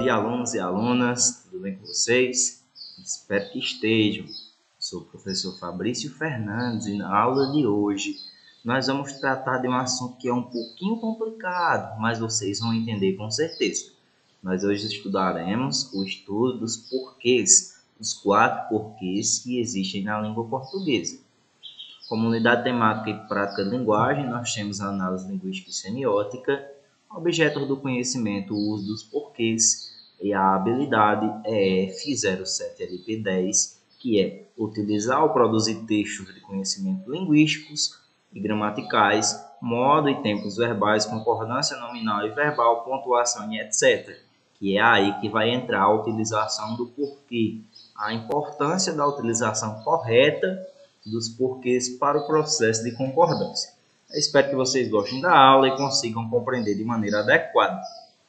dia, alunos e alunas, tudo bem com vocês? Espero que estejam. Sou o professor Fabrício Fernandes e na aula de hoje nós vamos tratar de um assunto que é um pouquinho complicado, mas vocês vão entender com certeza. Nós hoje estudaremos o estudo dos porquês, os 4 porquês que existem na língua portuguesa. Como unidade temática e prática de linguagem, nós temos a análise linguística e semiótica, objetos do conhecimento, o uso dos porquês e a habilidade EF07LP10, que é utilizar ou produzir textos de conhecimento linguísticos e gramaticais, modo e tempos verbais, concordância nominal e verbal, pontuação e etc. Que é aí que vai entrar a utilização do porquê, a importância da utilização correta dos porquês para o processo de concordância. Eu espero que vocês gostem da aula e consigam compreender de maneira adequada.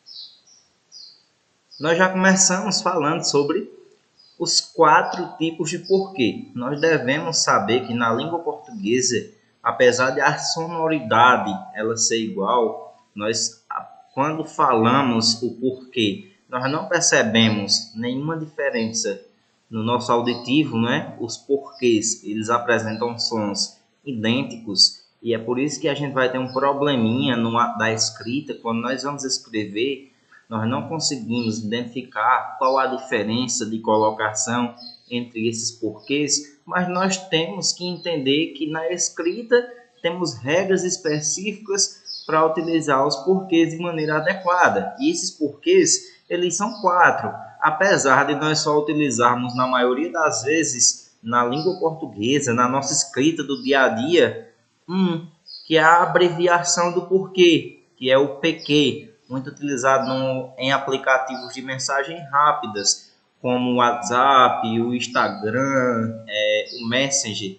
Nós já começamos falando sobre os 4 tipos de porquê. Nós devemos saber que na língua portuguesa, apesar de a sonoridade ela ser igual, nós, quando falamos o porquê, nós não percebemos nenhuma diferença no nosso auditivo, né? Os porquês, eles apresentam sons idênticos e é por isso que a gente vai ter um probleminha da escrita. Quando nós vamos escrever, nós não conseguimos identificar qual a diferença de colocação entre esses porquês, mas nós temos que entender que na escrita temos regras específicas para utilizar os porquês de maneira adequada. E esses porquês, eles são 4. Apesar de nós só utilizarmos, na maioria das vezes, na língua portuguesa, na nossa escrita do dia a dia, que é a abreviação do porquê, que é o PQ, muito utilizado em aplicativos de mensagens rápidas, como o WhatsApp, o Instagram, o Messenger,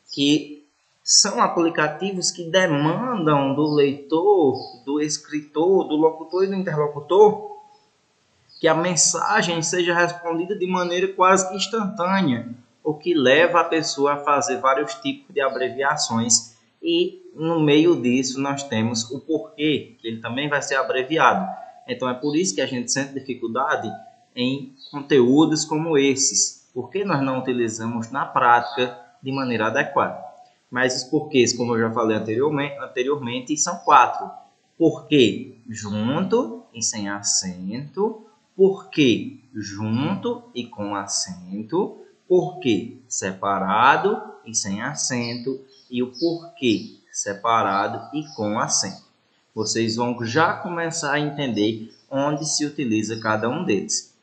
que são aplicativos que demandam do leitor, do escritor, do locutor e do interlocutor que a mensagem seja respondida de maneira quase que instantânea, o que leva a pessoa a fazer vários tipos de abreviações. E no meio disso nós temos o porquê, que ele também vai ser abreviado. Então é por isso que a gente sente dificuldade em conteúdos como esses, porque nós não utilizamos na prática de maneira adequada. Mas os porquês, como eu já falei anteriormente, são 4. Porquê junto e sem acento, porquê junto e com acento, porquê separado e sem acento e o porquê separado e com acento. Vocês vão já começar a entender onde se utiliza cada um deles.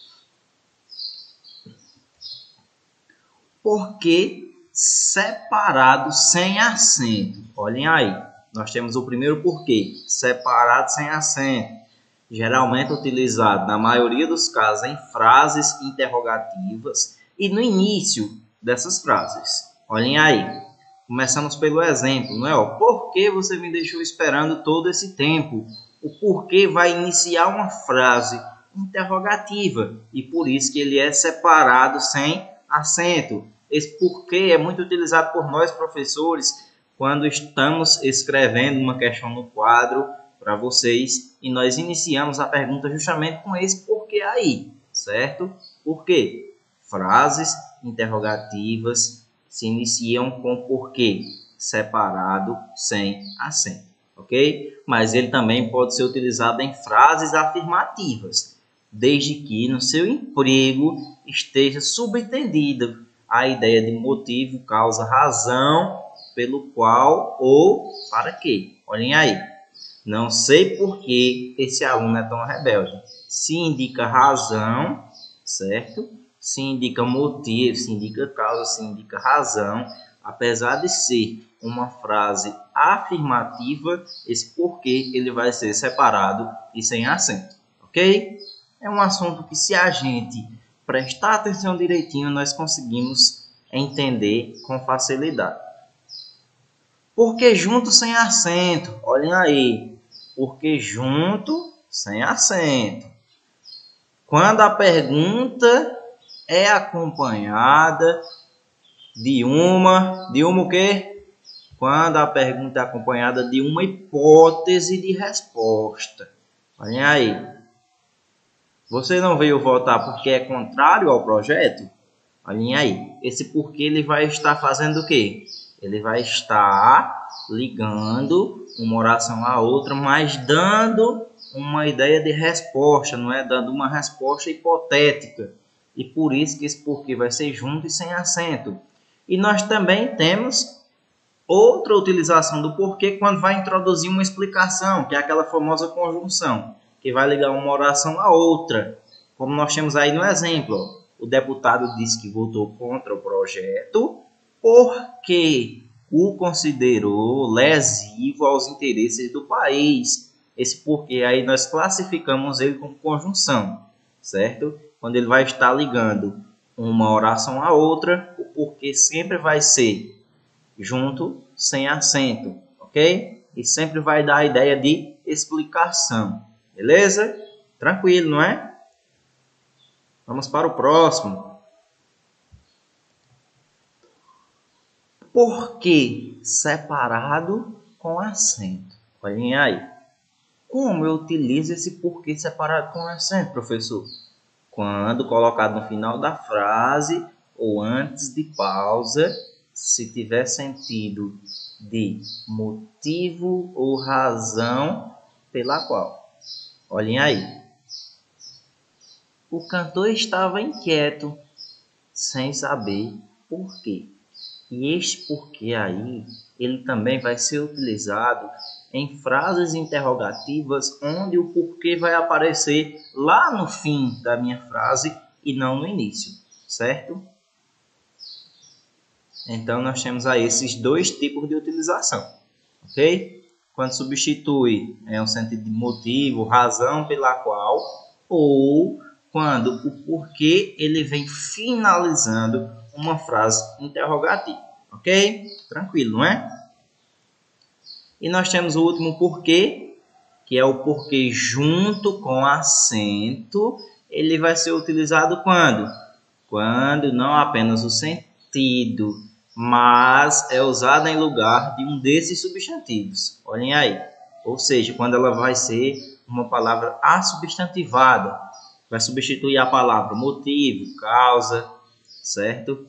Porquê separado sem acento. Olhem aí, nós temos o primeiro porquê, separado sem acento. Geralmente utilizado, na maioria dos casos, em frases interrogativas e no início dessas frases. Olhem aí, começamos pelo exemplo, não é? Por que você me deixou esperando todo esse tempo? O porquê vai iniciar uma frase interrogativa e por isso que ele é separado sem acento. Esse porquê é muito utilizado por nós, professores, quando estamos escrevendo uma questão no quadro para vocês e nós iniciamos a pergunta justamente com esse porquê aí, certo? Por quê? Frases interrogativas se iniciam com porquê separado sem acento, ok? Mas ele também pode ser utilizado em frases afirmativas, desde que no seu emprego esteja subentendida a ideia de motivo, causa, razão, pelo qual ou para quê. Olhem aí. Não sei por que esse aluno é tão rebelde. Se indica razão, certo? Se indica motivo, se indica causa, se indica razão. Apesar de ser uma frase afirmativa, esse porquê ele vai ser separado e sem acento, ok? É um assunto que, se a gente prestar atenção direitinho, nós conseguimos entender com facilidade. Porquê junto sem acento? Olhem aí. Porquê junto sem acento? Quando a pergunta é acompanhada de uma o quê? Quando a pergunta é acompanhada de uma hipótese de resposta. Olhem aí. Você não veio votar porque é contrário ao projeto? Olhem aí, esse porquê ele vai estar fazendo o quê? Ele vai estar ligando uma oração à outra, mas dando uma ideia de resposta, não é? Dando uma resposta hipotética. E por isso que esse porquê vai ser junto e sem acento. E nós também temos outra utilização do porquê quando vai introduzir uma explicação, que é aquela famosa conjunção, que vai ligar uma oração à outra. Como nós temos aí no exemplo, o deputado disse que votou contra o projeto porque o considerou lesivo aos interesses do país. Esse porquê aí nós classificamos ele como conjunção, certo? Quando ele vai estar ligando uma oração à outra, o porquê sempre vai ser junto, sem acento, ok? E sempre vai dar a ideia de explicação, beleza? Tranquilo, não é? Vamos para o próximo. Por que separado com acento? Olhem aí. Como eu utilizo esse porquê separado com acento, professor? Quando colocado no final da frase ou antes de pausa, se tiver sentido de motivo ou razão pela qual. Olhem aí. O cantor estava inquieto, sem saber por quê. E este porquê aí, ele também vai ser utilizado em frases interrogativas, onde o porquê vai aparecer lá no fim da minha frase e não no início, certo? Então, nós temos aí esses dois tipos de utilização, ok? Quando substitui um sentido de motivo, razão pela qual, ou quando o porquê ele vem finalizando uma frase interrogativa, ok? Tranquilo, não é? E nós temos o último porquê, que é o porquê junto com acento. Ele vai ser utilizado quando? Quando não apenas o sentido, mas é usado em lugar de um desses substantivos. Olhem aí. Ou seja, quando ela vai ser uma palavra assubstantivada, vai substituir a palavra motivo, causa, certo?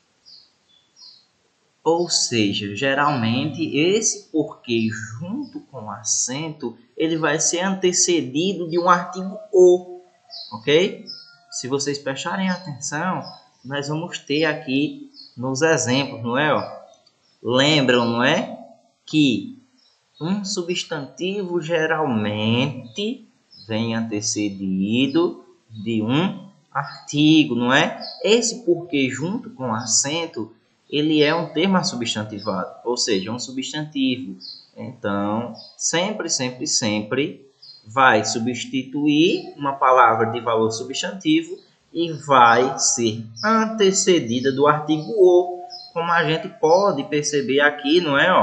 Ou seja, geralmente esse porquê junto com acento, ele vai ser antecedido de um artigo o, ok? Se vocês prestarem atenção, nós vamos ter aqui nos exemplos, não é? Lembram, não é? Que um substantivo geralmente vem antecedido de um artigo, não é? Esse porquê junto com acento, ele é um termo substantivado, ou seja, um substantivo. Então, sempre, sempre, sempre vai substituir uma palavra de valor substantivo e vai ser antecedida do artigo o, como a gente pode perceber aqui, não é?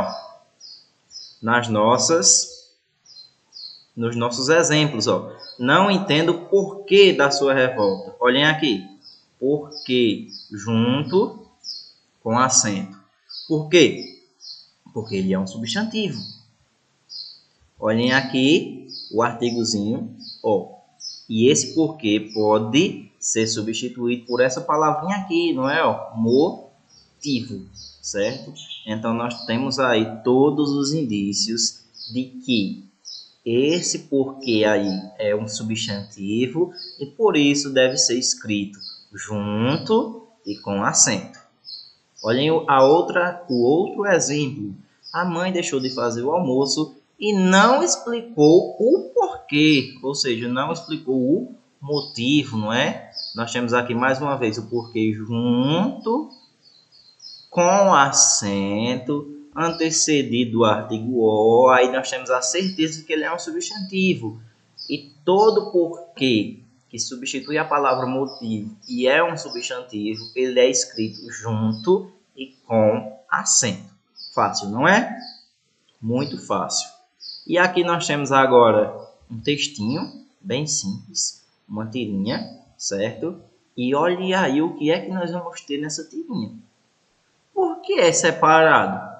Nos nossos exemplos. Não entendo o porquê da sua revolta. Olhem aqui. Porquê junto com acento. Por quê? Porque ele é um substantivo. Olhem aqui o artigozinho, e esse porquê pode ser substituído por essa palavrinha aqui, não é? Motivo, certo? Então, nós temos aí todos os indícios de que esse porquê aí é um substantivo e por isso deve ser escrito junto e com acento. Olhem o outro exemplo. A mãe deixou de fazer o almoço e não explicou o porquê, ou seja, não explicou o motivo, não é? Nós temos aqui mais uma vez o porquê junto com acento, antecedido do artigo o, aí nós temos a certeza de que ele é um substantivo. E todo porquê que substitui a palavra motivo e é um substantivo, ele é escrito junto e com acento. Fácil, não é? Muito fácil. E aqui nós temos agora um textinho bem simples, uma tirinha, certo? E olhe aí o que é que nós vamos ter nessa tirinha. Por que é separado?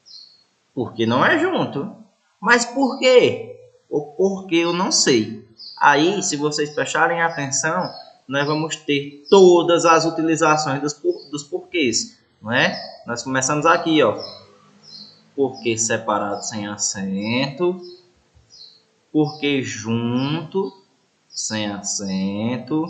Porque não é junto. Mas por quê? Ou porque eu não sei. Aí, se vocês prestarem atenção, nós vamos ter todas as utilizações dos porquês, não é? Nós começamos aqui, ó. Porquê separado sem acento, porquê junto sem acento,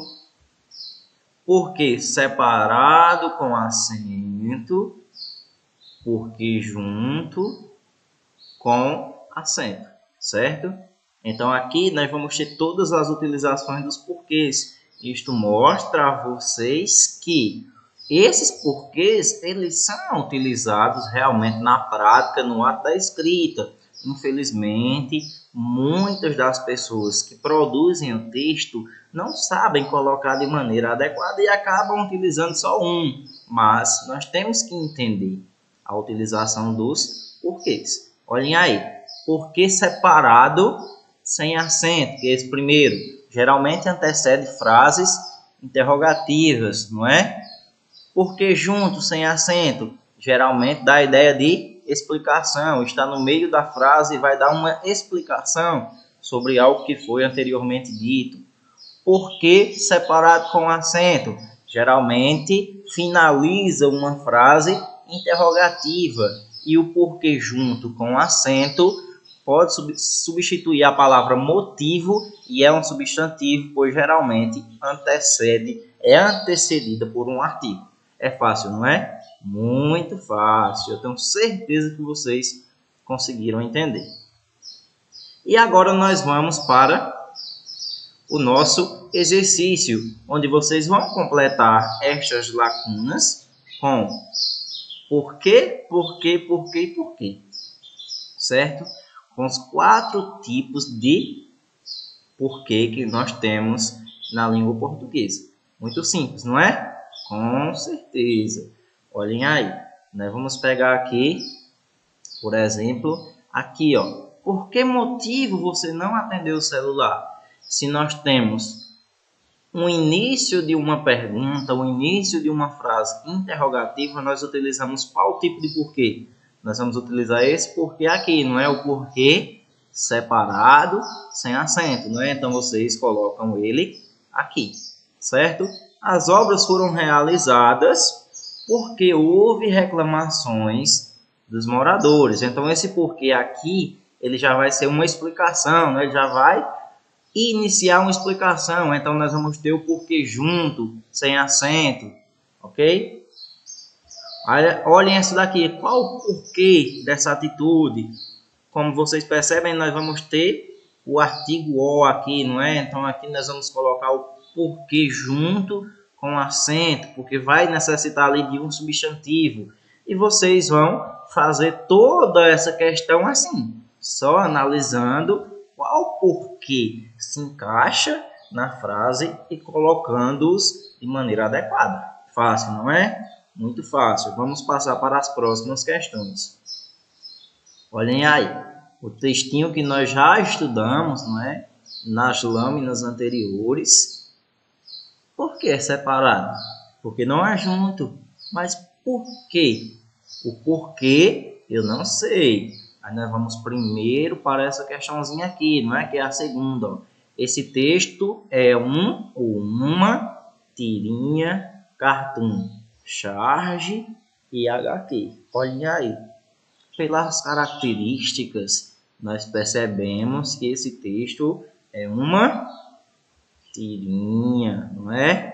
porquê separado com acento, porquê junto com acento, certo? Então aqui nós vamos ter todas as utilizações dos porquês. Isto mostra a vocês que esses porquês, eles são utilizados realmente na prática, no ato da escrita. Infelizmente, muitas das pessoas que produzem o texto não sabem colocar de maneira adequada e acabam utilizando só um. Mas nós temos que entender a utilização dos porquês. Olhem aí, porquê separado sem acento, que é esse primeiro. Geralmente antecede frases interrogativas, não é? Porque junto, sem acento, geralmente dá a ideia de explicação. Está no meio da frase e vai dar uma explicação sobre algo que foi anteriormente dito. Porque separado com acento, geralmente finaliza uma frase interrogativa. E o porquê junto com acento pode substituir a palavra motivo e é um substantivo, pois geralmente é antecedida por um artigo. É fácil, não é? Muito fácil. Eu tenho certeza que vocês conseguiram entender. E agora nós vamos para o nosso exercício, onde vocês vão completar estas lacunas com porquê, porquê, porquê e porquê. Certo? Com os 4 tipos de porquê que nós temos na língua portuguesa. Muito simples, não é? Com certeza. Olhem aí. Nós vamos pegar aqui, por exemplo, aqui, ó. Por que motivo você não atendeu o celular? Se nós temos um início de uma pergunta, o início de uma frase interrogativa, nós utilizamos qual tipo de porquê? Nós vamos utilizar esse porquê aqui, não é? O porquê separado, sem acento, não é? Então, vocês colocam ele aqui, certo? As obras foram realizadas porque houve reclamações dos moradores. Então, esse porquê aqui, ele já vai ser uma explicação, né? Ele já vai iniciar uma explicação. Então, nós vamos ter o porquê junto, sem acento, ok? Olhem essa daqui. Qual o porquê dessa atitude? Como vocês percebem, nós vamos ter o artigo o aqui, não é? Então, aqui nós vamos colocar o porquê junto com acento, porque vai necessitar ali de um substantivo. E vocês vão fazer toda essa questão assim, só analisando qual porquê se encaixa na frase e colocando-os de maneira adequada. Fácil, não é? Muito fácil. Vamos passar para as próximas questões. Olhem aí, o textinho que nós já estudamos, não é? Nas lâminas anteriores. Por que é separado? Porque não é junto. Mas por quê? O porquê eu não sei. Aí nós vamos primeiro para essa questãozinha aqui, não é? Que é a segunda. Ó. Esse texto é um ou uma tirinha, cartoon, charge e HQ. Olhem aí. Pelas características, nós percebemos que esse texto é uma tirinha, não é?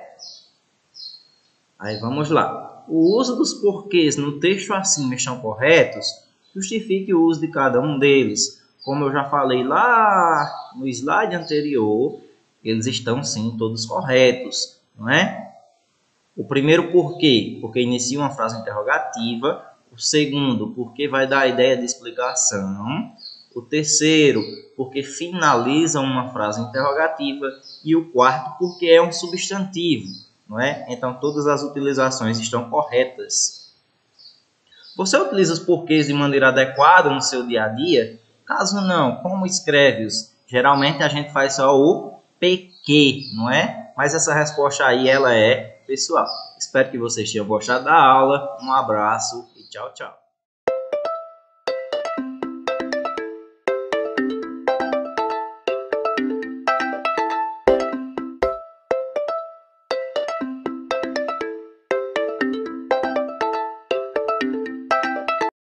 Aí vamos lá. O uso dos porquês no texto acima estão corretos? Justifique o uso de cada um deles. Como eu já falei lá no slide anterior, eles estão sim todos corretos, não é? O primeiro porquê, porque inicia uma frase interrogativa. O segundo, porque vai dar a ideia de explicação. O terceiro, porque finaliza uma frase interrogativa. E o quarto, porque é um substantivo, não é? Então, todas as utilizações estão corretas. Você utiliza os porquês de maneira adequada no seu dia a dia? Caso não, como escreve-os? Geralmente a gente faz só o PQ, não é? Mas essa resposta aí, ela é pessoal. Espero que vocês tenham gostado da aula. Um abraço e tchau, tchau.